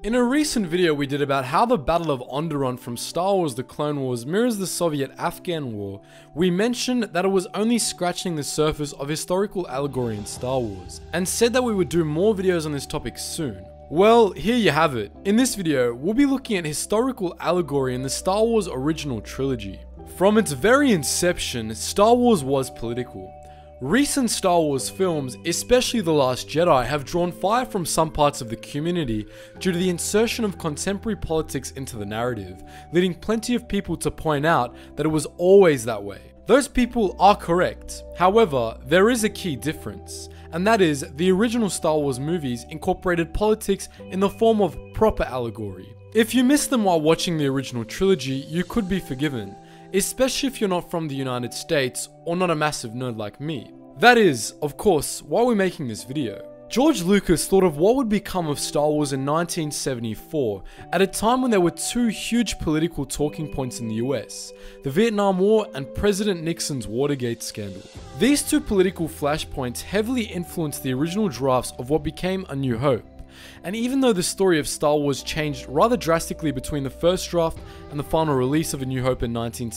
In a recent video we did about how the Battle of Onderon from Star Wars The Clone Wars mirrors the Soviet-Afghan War, we mentioned that it was only scratching the surface of historical allegory in Star Wars, and said that we would do more videos on this topic soon. Well, here you have it. In this video, we'll be looking at historical allegory in the Star Wars original trilogy. From its very inception, Star Wars was political. Recent Star Wars films, especially The Last Jedi, have drawn fire from some parts of the community due to the insertion of contemporary politics into the narrative, leading plenty of people to point out that it was always that way. Those people are correct. However, there is a key difference, and that is the original Star Wars movies incorporated politics in the form of proper allegory. If you missed them while watching the original trilogy, you could be forgiven, especially if you're not from the United States or not a massive nerd like me. That is, of course, why we're making this video. George Lucas thought of what would become of Star Wars in 1974, at a time when there were two huge political talking points in the US, the Vietnam War and President Nixon's Watergate scandal. These two political flashpoints heavily influenced the original drafts of what became A New Hope. And even though the story of Star Wars changed rather drastically between the first draft and the final release of A New Hope in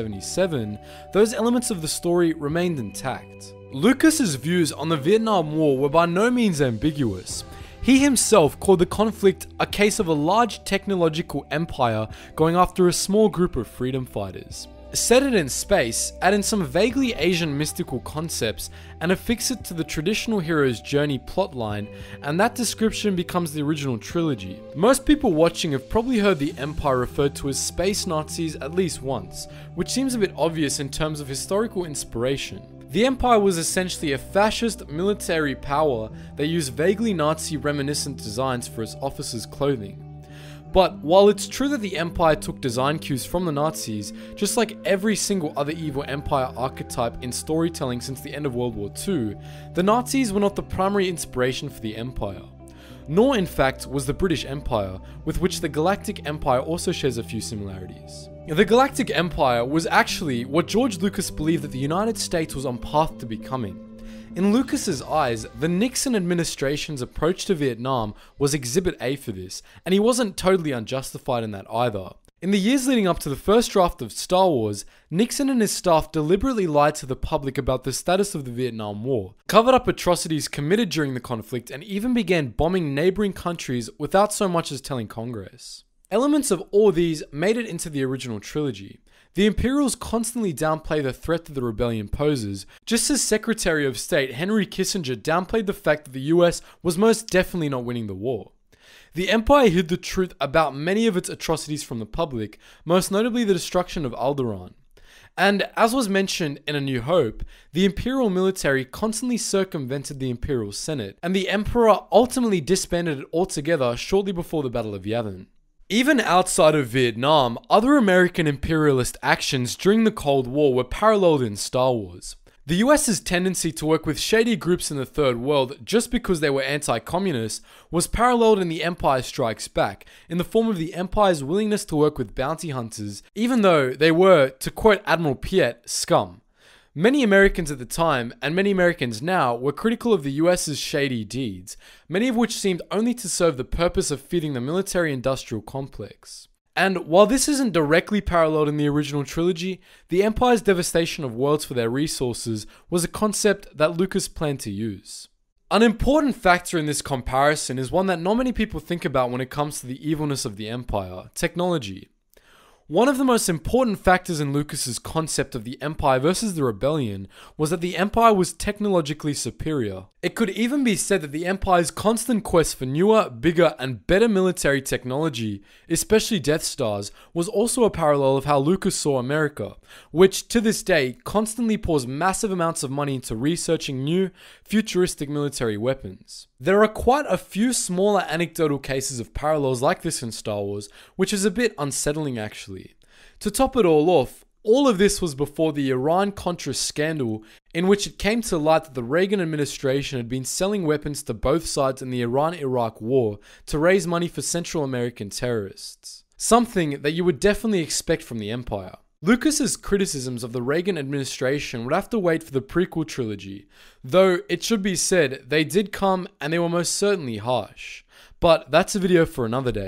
1977, those elements of the story remained intact. Lucas's views on the Vietnam War were by no means ambiguous. He himself called the conflict a case of a large technological empire going after a small group of freedom fighters. Set it in space, add in some vaguely Asian mystical concepts, and affix it to the traditional hero's journey plotline, and that description becomes the original trilogy. Most people watching have probably heard the Empire referred to as space Nazis at least once, which seems a bit obvious in terms of historical inspiration. The Empire was essentially a fascist military power that used vaguely Nazi reminiscent designs for its officers' clothing. But while it's true that the Empire took design cues from the Nazis, just like every single other evil Empire archetype in storytelling since the end of World War II, the Nazis were not the primary inspiration for the Empire. Nor in fact was the British Empire, with which the Galactic Empire also shares a few similarities. The Galactic Empire was actually what George Lucas believed that the United States was on path to becoming. In Lucas's eyes, the Nixon administration's approach to Vietnam was Exhibit A for this, and he wasn't totally unjustified in that either. In the years leading up to the first draft of Star Wars, Nixon and his staff deliberately lied to the public about the status of the Vietnam War, covered up atrocities committed during the conflict, and even began bombing neighboring countries without so much as telling Congress. Elements of all these made it into the original trilogy. The Imperials constantly downplay the threat that the rebellion poses, just as Secretary of State Henry Kissinger downplayed the fact that the US was most definitely not winning the war. The Empire hid the truth about many of its atrocities from the public, most notably the destruction of Alderaan. And as was mentioned in A New Hope, the Imperial military constantly circumvented the Imperial Senate, and the Emperor ultimately disbanded it altogether shortly before the Battle of Yavin. Even outside of Vietnam, other American imperialist actions during the Cold War were paralleled in Star Wars. The US's tendency to work with shady groups in the Third World just because they were anti-communist was paralleled in The Empire Strikes Back, in the form of the Empire's willingness to work with bounty hunters, even though they were, to quote Admiral Piet, scum. Many Americans at the time, and many Americans now, were critical of the US's shady deeds, many of which seemed only to serve the purpose of feeding the military-industrial complex. And while this isn't directly paralleled in the original trilogy, the Empire's devastation of worlds for their resources was a concept that Lucas planned to use. An important factor in this comparison is one that not many people think about when it comes to the evilness of the Empire: technology. One of the most important factors in Lucas's concept of the Empire versus the Rebellion was that the Empire was technologically superior. It could even be said that the Empire's constant quest for newer, bigger, and better military technology, especially Death Stars, was also a parallel of how Lucas saw America, which to this day constantly pours massive amounts of money into researching new, futuristic military weapons. There are quite a few smaller anecdotal cases of parallels like this in Star Wars, which is a bit unsettling actually. To top it all off, all of this was before the Iran-Contra scandal, in which it came to light that the Reagan administration had been selling weapons to both sides in the Iran-Iraq war to raise money for Central American terrorists. Something that you would definitely expect from the Empire. Lucas's criticisms of the Reagan administration would have to wait for the prequel trilogy, though it should be said they did come and they were most certainly harsh. But that's a video for another day.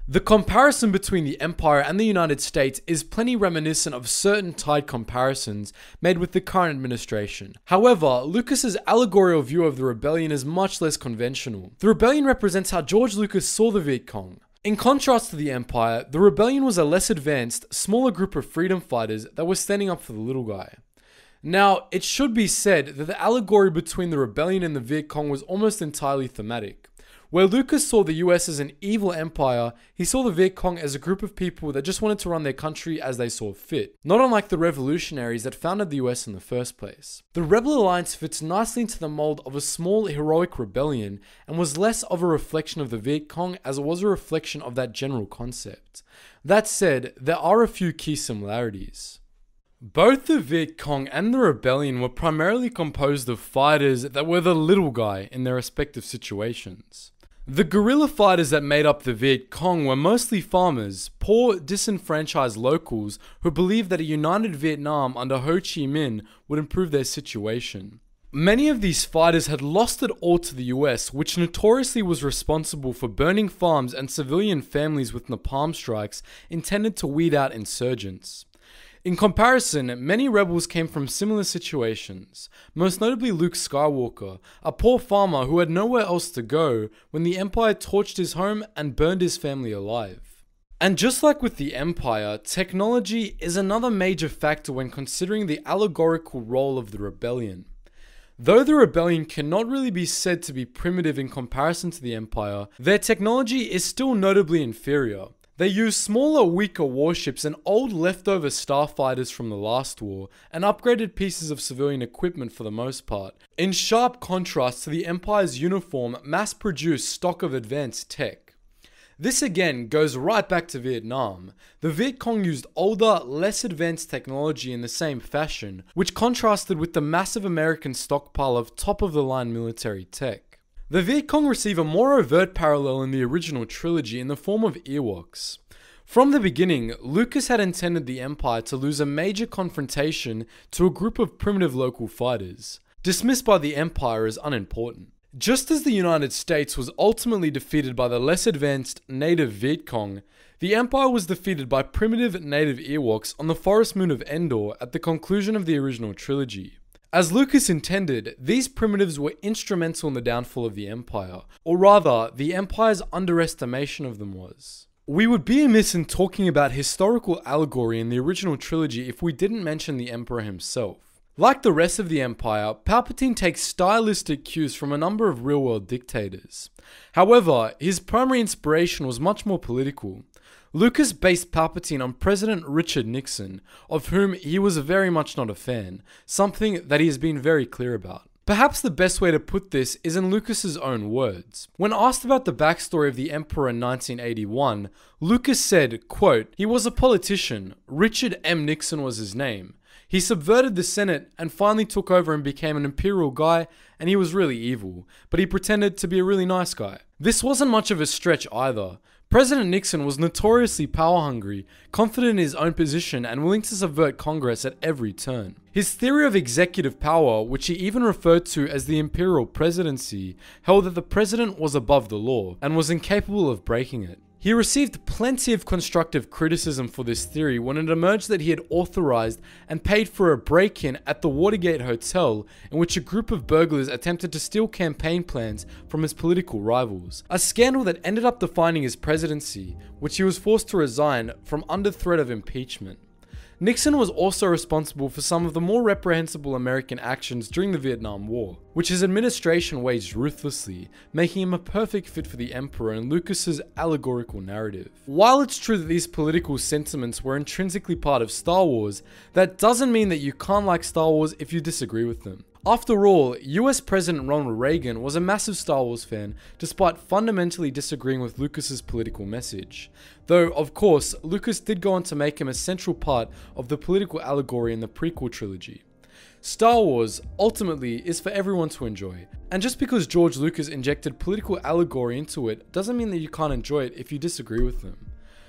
The comparison between the Empire and the United States is plenty reminiscent of certain tied comparisons made with the current administration. However, Lucas's allegorical view of the rebellion is much less conventional. The rebellion represents how George Lucas saw the Viet Cong. In contrast to the Empire, the rebellion was a less advanced, smaller group of freedom fighters that were standing up for the little guy. Now, it should be said that the allegory between the rebellion and the Viet Cong was almost entirely thematic. Where Lucas saw the US as an evil empire, he saw the Viet Cong as a group of people that just wanted to run their country as they saw fit, not unlike the revolutionaries that founded the US in the first place. The Rebel Alliance fits nicely into the mold of a small heroic rebellion and was less of a reflection of the Viet Cong as it was a reflection of that general concept. That said, there are a few key similarities. Both the Viet Cong and the rebellion were primarily composed of fighters that were the little guy in their respective situations. The guerrilla fighters that made up the Viet Cong were mostly farmers, poor, disenfranchised locals who believed that a united Vietnam under Ho Chi Minh would improve their situation. Many of these fighters had lost it all to the US, which notoriously was responsible for burning farms and civilian families with napalm strikes intended to weed out insurgents. In comparison, many rebels came from similar situations, most notably Luke Skywalker, a poor farmer who had nowhere else to go when the Empire torched his home and burned his family alive. And just like with the Empire, technology is another major factor when considering the allegorical role of the rebellion. Though the rebellion cannot really be said to be primitive in comparison to the Empire, their technology is still notably inferior. They used smaller, weaker warships and old leftover starfighters from the last war, and upgraded pieces of civilian equipment for the most part, in sharp contrast to the Empire's uniform, mass-produced stock of advanced tech. This again goes right back to Vietnam. The Viet Cong used older, less advanced technology in the same fashion, which contrasted with the massive American stockpile of top-of-the-line military tech. The Viet Cong receive a more overt parallel in the original trilogy in the form of Ewoks. From the beginning, Lucas had intended the Empire to lose a major confrontation to a group of primitive local fighters, dismissed by the Empire as unimportant. Just as the United States was ultimately defeated by the less advanced native Viet Cong, the Empire was defeated by primitive native Ewoks on the forest moon of Endor at the conclusion of the original trilogy. As Lucas intended, these primitives were instrumental in the downfall of the Empire, or rather, the Empire's underestimation of them was. We would be amiss in talking about historical allegory in the original trilogy if we didn't mention the Emperor himself. Like the rest of the Empire, Palpatine takes stylistic cues from a number of real-world dictators. However, his primary inspiration was much more political. Lucas based Palpatine on President Richard Nixon, of whom he was very much not a fan, something that he has been very clear about. Perhaps the best way to put this is in Lucas's own words. When asked about the backstory of the Emperor in 1981, Lucas said, quote, "He was a politician. Richard M. Nixon was his name. He subverted the Senate and finally took over and became an imperial guy, and he was really evil, but he pretended to be a really nice guy." This wasn't much of a stretch either. President Nixon was notoriously power-hungry, confident in his own position, and willing to subvert Congress at every turn. His theory of executive power, which he even referred to as the imperial presidency, held that the president was above the law, and was incapable of breaking it. He received plenty of constructive criticism for this theory when it emerged that he had authorized and paid for a break-in at the Watergate Hotel in which a group of burglars attempted to steal campaign plans from his political rivals. A scandal that ended up defining his presidency, which he was forced to resign from under threat of impeachment. Nixon was also responsible for some of the more reprehensible American actions during the Vietnam War, which his administration waged ruthlessly, making him a perfect fit for the Emperor and Lucas's allegorical narrative. While it's true that these political sentiments were intrinsically part of Star Wars, that doesn't mean that you can't like Star Wars if you disagree with them. After all, US President Ronald Reagan was a massive Star Wars fan, despite fundamentally disagreeing with Lucas's political message. Though, of course, Lucas did go on to make him a central part of the political allegory in the prequel trilogy. Star Wars, ultimately, is for everyone to enjoy, and just because George Lucas injected political allegory into it, doesn't mean that you can't enjoy it if you disagree with them.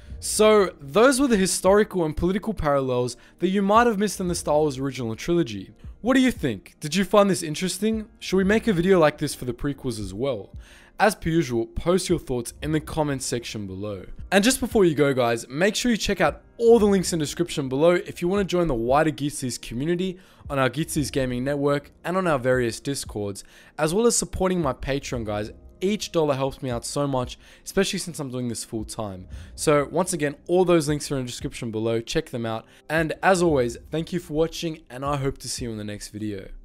So, those were the historical and political parallels that you might have missed in the Star Wars original trilogy. What do you think? Did you find this interesting? Should we make a video like this for the prequels as well? as per usual, post your thoughts in the comments section below. And just before you go guys, make sure you check out all the links in the description below if you want to join the wider Geetsly's community on our Geetsly's gaming network and on our various discords, as well as supporting my Patreon guys. Each dollar helps me out so much, especially since I'm doing this full time. So once again, all those links are in the description below, check them out. And as always, thank you for watching and I hope to see you in the next video.